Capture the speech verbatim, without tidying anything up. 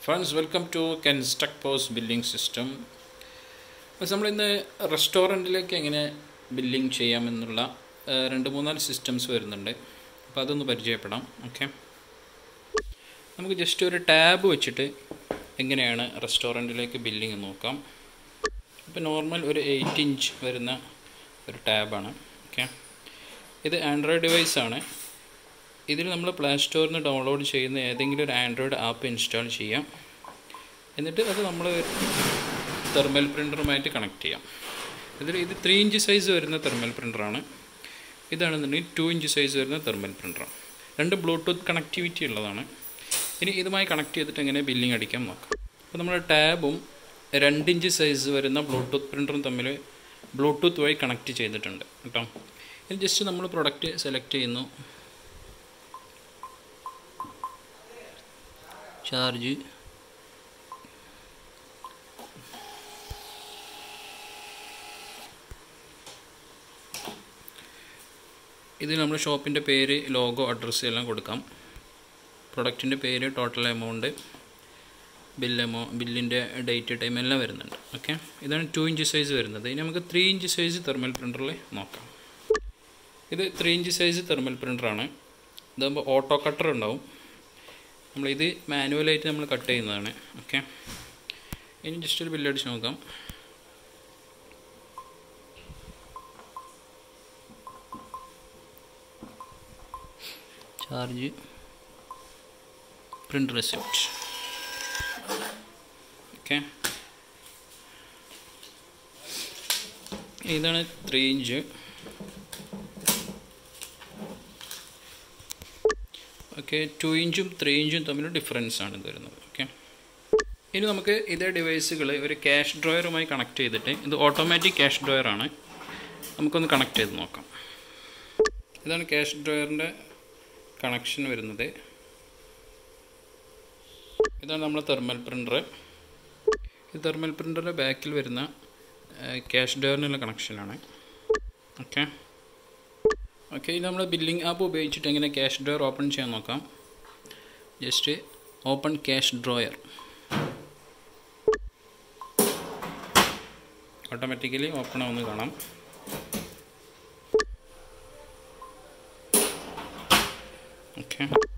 Friends, welcome to 𝐂𝐀𝐑𝐂𝑠 billing system. നമ്മൾ ഇന്ന് റെസ്റ്റോറൻറ്റിലേക്ക് എങ്ങനെ ബില്ലിംഗ് ചെയ്യാമെന്നുള്ള രണ്ട് മൂന്നാല് സിസ്റ്റംസ് വരുന്നുണ്ട്. അപ്പോൾ അതൊന്ന് പരിചയപ്പെടാം. ഓക്കെ, നമുക്ക് ജസ്റ്റ് ഒരു ടാബ് വെച്ചിട്ട് എങ്ങനെയാണ് റെസ്റ്റോറൻറ്റിലേക്ക് ബില്ലിംഗ് നോക്കാം. ഇപ്പോൾ നോർമൽ ഒരു എയ്റ്റ് ഇഞ്ച് വരുന്ന ഒരു ടാബാണ്. ഓക്കെ, ഇത് ആൻഡ്രോയിഡ് ഡിവൈസാണ്. ഇതിൽ നമ്മൾ പ്ലേ സ്റ്റോറിൽ നിന്ന് ഡൗൺലോഡ് ചെയ്യുന്ന ഏതെങ്കിലും ഒരു ആൻഡ്രോയിഡ് ആപ്പ് ഇൻസ്റ്റാൾ ചെയ്യാം. എന്നിട്ട് അത് നമ്മൾ തെർമൽ പ്രിൻ്ററുമായിട്ട് കണക്ട് ചെയ്യാം. ഇതിൽ ഇത് ത്രീ ഇഞ്ച് സൈസ് വരുന്ന തെർമൽ പ്രിൻ്ററാണ്. ഇതാണെന്നുണ്ടെങ്കിൽ ടു ഇഞ്ച് സൈസ് വരുന്ന തെർമൽ പ്രിൻ്ററാണ്. രണ്ട് ബ്ലൂടൂത്ത് കണക്ടിവിറ്റി ഉള്ളതാണ്. ഇനി ഇതുമായി കണക്ട് ചെയ്തിട്ട് എങ്ങനെ ബില്ലിംഗ് അടിക്കാൻ നോക്കാം. അപ്പോൾ നമ്മൾ ടാബും രണ്ട് ഇഞ്ച് സൈസ് വരുന്ന ബ്ലൂടൂത്ത് പ്രിൻ്ററും തമ്മിൽ ബ്ലൂടൂത്ത് വഴി കണക്ട് ചെയ്തിട്ടുണ്ട് കേട്ടോ. ഇനി ജസ്റ്റ് നമ്മൾ പ്രൊഡക്റ്റ് സെലക്ട് ചെയ്യുന്നു. ചാർജ് ഇത് നമ്മൾ ഷോപ്പിൻ്റെ പേര്, ലോഗോ, അഡ്രസ്സ് എല്ലാം കൊടുക്കാം. പ്രൊഡക്റ്റിൻ്റെ പേര്, ടോട്ടൽ എമൗണ്ട്, ബില്ല് എമൗ ബില്ലിൻ്റെ ഡേറ്റ്, ടൈം എല്ലാം വരുന്നുണ്ട്. ഓക്കെ, ഇതാണ് ടു ഇഞ്ച് സൈസ് വരുന്നത്. ഇനി നമുക്ക് ത്രീ ഇഞ്ച് സൈസ് തെർമൽ പ്രിൻ്ററിൽ നോക്കാം. ഇത് ത്രീ ഇഞ്ച് സൈസ് തെർമൽ പ്രിൻ്ററാണ്. ഇതാകുമ്പോൾ ഓട്ടോ കട്ടർ ഉണ്ടാവും. നമ്മളിത് മാനുവലായിട്ട് നമ്മൾ കട്ട് ചെയ്യുന്നതാണ്. ഓക്കെ, ഇനി ജസ്റ്റ് ഒരു ബില്ലടിച്ച് നോക്കാം. Charge, print receipt. ഓക്കെ, ഇതാണ് ത്രീ ഇഞ്ച്. ഓക്കെ, ടു ഇഞ്ചും ത്രീ ഇഞ്ചും തമ്മിൽ ഡിഫറൻസ് ആണ് ഇത് വരുന്നത്. ഓക്കെ, ഇനി നമുക്ക് ഇതേ ഡിവൈസുകൾ ഒരു ക്യാഷ് ഡ്രോയറുമായി കണക്ട് ചെയ്തിട്ട്, ഇത് ഓട്ടോമാറ്റിക് ക്യാഷ് ഡ്രോയറാണ്, നമുക്കൊന്ന് കണക്ട് ചെയ്ത് നോക്കാം. ഇതാണ് ക്യാഷ് ഡ്രോയറിൻ്റെ കണക്ഷൻ വരുന്നത്. ഇതാണ് നമ്മളെ തെർമൽ പ്രിൻ്റർ. ഈ തെർമൽ പ്രിൻ്ററിൻ്റെ ബാക്കിൽ വരുന്ന ക്യാഷ് ഡ്രോയറിനുള്ള കണക്ഷനാണ്. ഓക്കെ ഓക്കെ ഇത് നമ്മൾ ബില്ലിംഗ് ആപ്പ് ഉപയോഗിച്ചിട്ട് എങ്ങനെ ക്യാഷ് ഡ്രോയർ ഓപ്പൺ ചെയ്യാൻ നോക്കാം. Just open cash drawer. Automatically open ആവുന്നത് കാണാം. ഓക്കെ,